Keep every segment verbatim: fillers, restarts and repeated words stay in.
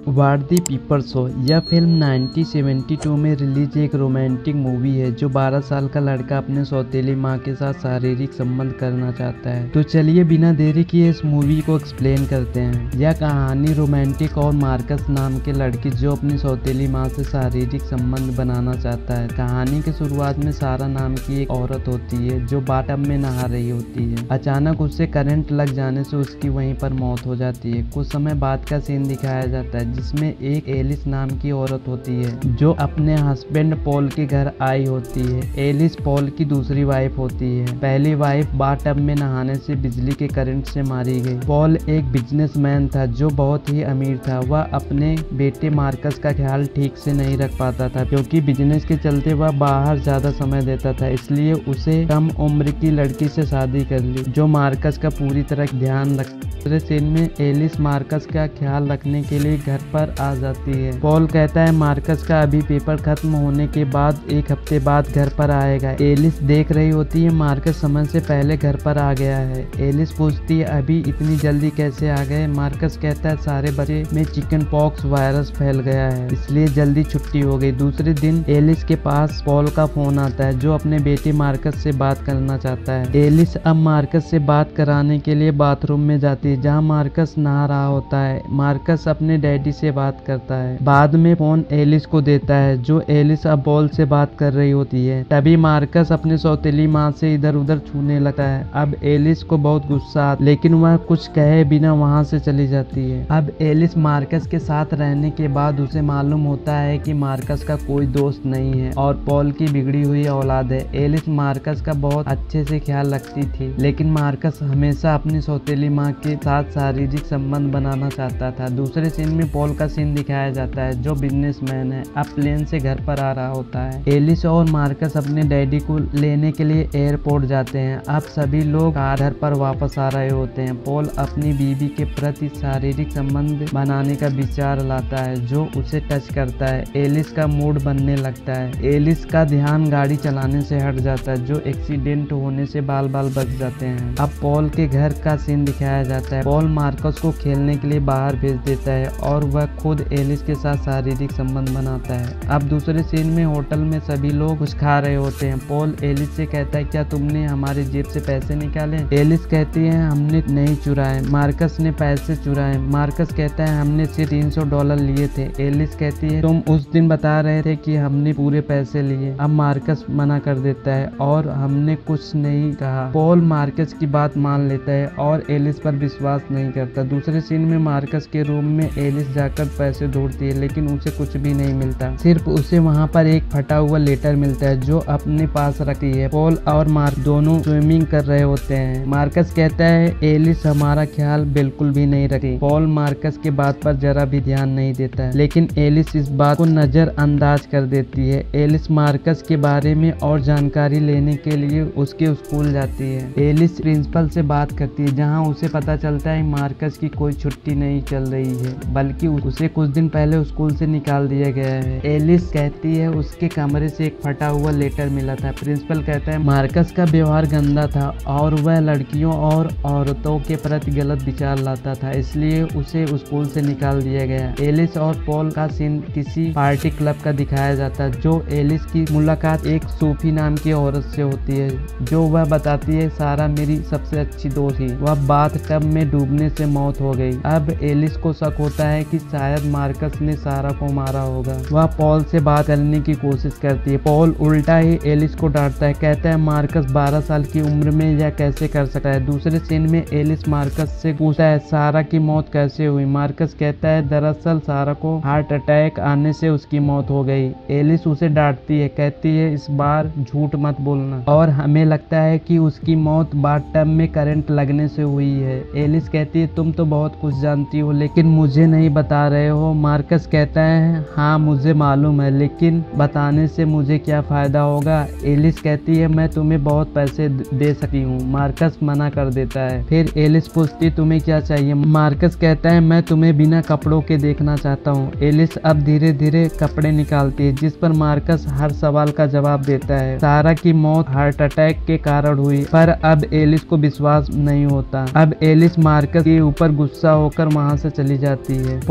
वार दी peeper show. यह film nineteen seventy two में release एक रोमांटिक मूवी है जो बारह साल का लड़का अपने सौतेली माँ के साथ शारीरिक संबंध करना चाहता है। तो चलिए बिना देरी किए इस मूवी को एक्सप्लेन करते हैं। यह कहानी रोमांटिक और मार्कस नाम के लड़के जो अपनी सौतेली माँ से शारीरिक संबंध बनाना चाहता है। कहानी के शुरुआत में सारा नाम की एक औरत होती है जो बाथटब में नहा रही होती है। अचानक उससे करंट लग जाने से उसकी वहीं पर मौत हो जाती है। कुछ समय बाद का सीन दिखाया जाता है जिसमें एक एलिस नाम की औरत होती है जो अपने हस्बैंड पॉल के घर आई होती है। एलिस पॉल की दूसरी वाइफ होती है। पहली वाइफ बाथटब में नहाने से बिजली के करंट से मारी गई। पॉल एक बिजनेसमैन था जो बहुत ही अमीर था। वह अपने बेटे मार्कस का ख्याल ठीक से नहीं रख पाता था क्योंकि बिजनेस के चलते वह बाहर ज्यादा समय देता था, इसलिए उसे कम उम्र की लड़की से शादी कर ली जो मार्कस का पूरी तरह ध्यान रख। दूसरे सीन में एलिस मार्कस का ख्याल रखने के लिए घर पर आ जाती है। पॉल कहता है मार्कस का अभी पेपर खत्म होने के बाद एक हफ्ते बाद घर पर आएगा। एलिस देख रही होती है मार्कस समय से पहले घर पर आ गया है। एलिस पूछती है अभी इतनी जल्दी कैसे आ गए। मार्कस कहता है सारे बच्चे में चिकन पॉक्स वायरस फैल गया है इसलिए जल्दी छुट्टी हो गई। दूसरे दिन एलिस के पास पॉल का फोन आता है जो अपने बेटे मार्कस से बात करना चाहता है। एलिस अब मार्कस से बात कराने के लिए बाथरूम में जाती है जहाँ मार्कस नहा रहा होता है। मार्कस अपने डैडी से बात करता है। बाद में फोन एलिस को देता है जो एलिस अब पॉल से बात कर रही होती है। तभी मार्कस अपने सौतेली माँ से इधर उधर छूने लगता है। अब एलिस को बहुत गुस्सा आता है लेकिन वह कुछ कहे बिना वहाँ से चली जाती है। अब एलिस मार्कस के साथ रहने के बाद उसे मालूम होता है कि मार्कस का कोई दोस्त नहीं है और पॉल की बिगड़ी हुई औलाद है। एलिस मार्कस का बहुत अच्छे से ख्याल रखती थी लेकिन मार्कस हमेशा अपनी सौतेली माँ के साथ शारीरिक संबंध बनाना चाहता था। दूसरे सीन में पॉल का सीन दिखाया जाता है जो बिजनेसमैन है। अब प्लेन से घर पर आ रहा होता है। एलिस और मार्कस अपने डैडी को लेने के लिए एयरपोर्ट जाते हैं। अब सभी लोग घर पर वापस आ रहे होते हैं। पॉल अपनी बीवी के प्रति शारीरिक संबंध बनाने का विचार लाता है जो उसे टच करता है। एलिस का मूड बनने लगता है। एलिस का ध्यान गाड़ी चलाने से हट जाता है जो एक्सीडेंट होने से बाल बाल बच जाते हैं। अब पॉल के घर का सीन दिखाया जाता है। पॉल मार्कस को खेलने के लिए बाहर भेज देता है और वह खुद एलिस के साथ शारीरिक संबंध बनाता है। अब दूसरे सीन में होटल में सभी लोग कुछ खा रहे होते हैं। पॉल एलिस से कहता है क्या तुमने हमारे जेब से पैसे निकाले। एलिस कहती है हमने नहीं चुराए, मार्कस ने पैसे चुराए। मार्कस कहता है हमने सिर्फ तीन सौ डॉलर लिए थे। एलिस कहती है तुम उस दिन बता रहे थे कि हमने पूरे पैसे लिए। अब मार्कस मना कर देता है और हमने कुछ नहीं कहा। पॉल मार्कस की बात मान लेता है और एलिस पर विश्वास नहीं करता। दूसरे सीन में मार्कस के रूम में एलिस जाकर पैसे ढूंढती है लेकिन उसे कुछ भी नहीं मिलता। सिर्फ उसे वहाँ पर एक फटा हुआ लेटर मिलता है जो अपने पास रखती है। पॉल और मार्क दोनों स्विमिंग कर रहे होते हैं। मार्कस कहता है एलिस हमारा ख्याल बिल्कुल भी नहीं रखती। पॉल मार्कस के बात पर जरा भी ध्यान नहीं देता है लेकिन एलिस इस बात को नजरअंदाज कर देती है। एलिस मार्कस के बारे में और जानकारी लेने के लिए उसके स्कूल जाती है। एलिस प्रिंसिपल से बात करती है जहाँ उसे पता चलता है मार्कस की कोई छुट्टी नहीं चल रही है बल्कि उसे कुछ दिन पहले स्कूल से निकाल दिया गया है। एलिस कहती है उसके कमरे से एक फटा हुआ लेटर मिला था। प्रिंसिपल कहता है मार्कस का व्यवहार गंदा था और वह लड़कियों और औरतों के प्रति गलत विचार लाता था इसलिए उसे स्कूल से निकाल दिया गया। एलिस और पॉल का सीन किसी पार्टी क्लब का दिखाया जाता है जो एलिस की मुलाकात एक सूफी नाम की औरत से होती है जो वह बताती है सारा मेरी सबसे अच्छी दोस्त थी, वह बाथटब में डूबने से मौत हो गई। अब एलिस को शक होता है कि शायद मार्कस ने सारा को मारा होगा। वह पॉल से बात करने की कोशिश करती है। पॉल उल्टा ही एलिस को डांटता है, कहता है मार्कस बारह साल की उम्र में यह कैसे कर सकता है। दूसरे सीन में एलिस मार्कस से पूछता है सारा की मौत कैसे हुई। मार्कस कहता है दरअसल सारा को हार्ट अटैक आने से उसकी मौत हो गई। एलिस उसे डांटती है, कहती है इस बार झूठ मत बोलना और हमें लगता है कि उसकी मौत बाथटब में करंट लगने से हुई है। एलिस कहती है तुम तो बहुत कुछ जानती हो लेकिन मुझे नहीं बता रहे हो। मार्कस कहता है हाँ मुझे मालूम है लेकिन बताने से मुझे क्या फायदा होगा। एलिस कहती है मैं तुम्हें बहुत पैसे दे सकती हूँ। मार्कस मना कर देता है। फिर एलिस पूछती तुम्हें क्या चाहिए। मार्कस कहता है मैं तुम्हें बिना कपड़ों के देखना चाहता हूँ। एलिस अब धीरे धीरे कपड़े निकालती है जिस पर मार्कस हर सवाल का जवाब देता है। सारा की मौत हार्ट अटैक के कारण हुई पर अब एलिस को विश्वास नहीं होता। अब एलिस मार्कस के ऊपर गुस्सा होकर वहां से चली जाती है।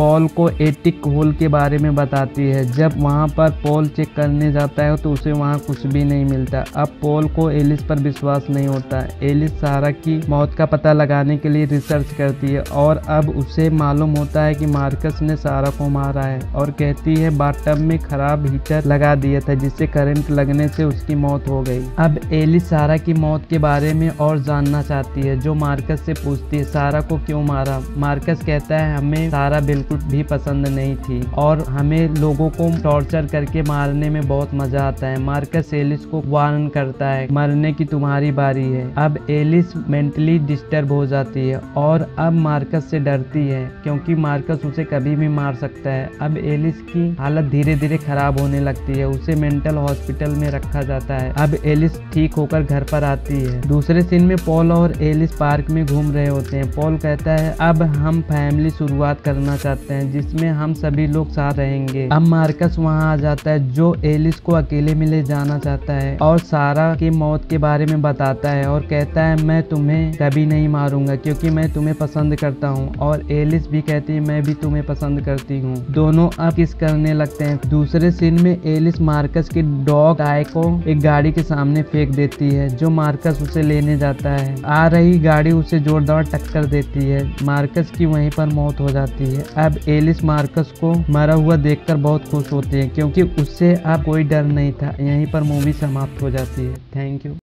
पॉल को एटिक होल के बारे में बताती है। जब वहाँ पर पॉल चेक करने जाता है तो उसे वहाँ कुछ भी नहीं मिलता। अब पॉल को एलिस पर विश्वास नहीं होता। एलिस सारा की मौत का पता लगाने के लिए रिसर्च करती है और अब उसे मालूम होता है कि मार्कस ने सारा को मारा है और कहती है बाथटब में खराब हीटर लगा दिया था जिससे करंट लगने से उसकी मौत हो गई। अब एलिस सारा की मौत के बारे में और जानना चाहती है, जो मार्कस से पूछती है सारा को क्यों मारा। मार्कस कहता है हमें सारा बिल्कुल भी पसंद नहीं थी और हमें लोगों को टॉर्चर करके मारने में बहुत मजा आता है। मार्कस एलिस को वार्न करता है मरने की तुम्हारी बारी है। अब एलिस मेंटली डिस्टर्ब हो जाती है और अब मार्कस से डरती है क्योंकि मार्कस उसे कभी भी मार सकता है। अब एलिस की हालत धीरे धीरे खराब होने लगती है, उसे मेंटल हॉस्पिटल में रखा जाता है। अब एलिस ठीक होकर घर पर आती है। दूसरे सीन में पॉल और एलिस पार्क में घूम रहे होते हैं। पॉल कहता है अब हम फैमिली शुरुआत करना चाहते हैं जिसमें हम सभी लोग साथ रहेंगे। अब मार्कस वहां आ जाता है जो एलिस को अकेले में ले जाना चाहता है और सारा की मौत के बारे में बताता है और कहता है मैं तुम्हें कभी नहीं मारूंगा क्योंकि मैं तुम्हें पसंद करता हूँ। और एलिस भी कहती है मैं भी तुम्हें पसंद करती हूँ। दोनों अब किस करने लगते हैं। दूसरे सीन में एलिस मार्कस के डॉग टाई को एक गाड़ी के सामने फेंक देती है जो मार्कस उसे लेने जाता है। आ रही गाड़ी उसे जोरदार टक्कर देती है। मार्कस की वहीं पर मौत हो जाती है। अब एलिस मार्कस को मरा हुआ देखकर बहुत खुश होती है क्योंकि उससे अब कोई डर नहीं था। यहीं पर मूवी समाप्त हो जाती है। Thank you.